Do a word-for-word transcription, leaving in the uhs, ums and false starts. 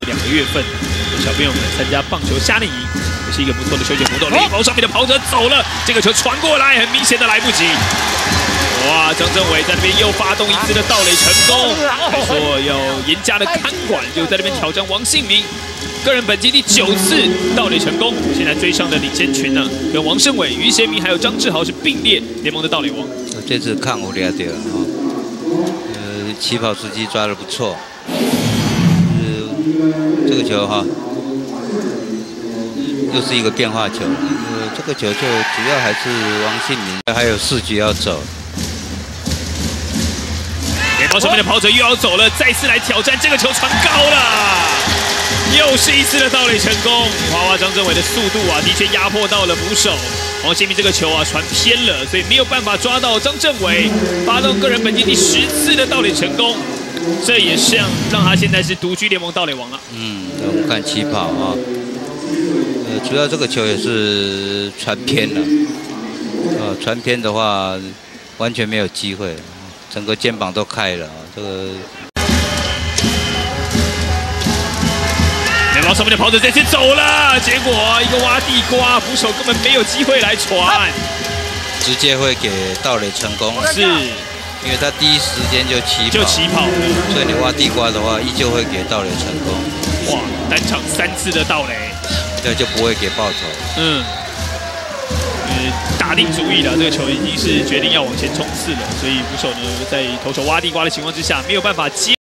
两个月份，小朋友们参加棒球夏令营，也是一个不错的休闲活动。垒包上面的跑者走了，这个球传过来，很明显的来不及。哇，张政伟在那边又发动一次的盗垒成功，还说要严加的看管，就在那边挑战王信明。 个人本季第九次盗垒成功，现在追上的领先群呢，跟王胜伟、于贤明还有张志豪是并列联盟的盗垒王。 这次看无聊掉啊，呃，起跑时机抓得不错，呃，这个球哈，又是一个变化球，呃，这个球就主要还是王信明，还有四局要走。 垒包上面的跑者又要走了，再次来挑战，这个球传高了。 又是一次的盗垒成功，娃娃张政伟的速度啊，的确压迫到了捕手王新民。这个球啊传偏了，所以没有办法抓到张政伟，发动个人本季第十次的盗垒成功，这也是让他现在是独居联盟盗垒王了。 嗯，我们看起跑啊，呃，主要这个球也是传偏了，呃，传偏的话完全没有机会，整个肩膀都开了啊，这个。 垒包上面的跑者这次走了，结果一个挖地瓜，捕手根本没有机会来传， 直接会给盗垒成功。 是， 因为他第一时间就起跑， 就起跑了， 所以你挖地瓜的话，依旧会给盗垒成功。 哇，单场三次的盗垒， 对，就不会给报酬。 嗯，呃，打定主意了，这个球已经是决定要往前冲刺了，所以捕手呢在投手挖地瓜的情况之下，没有办法接。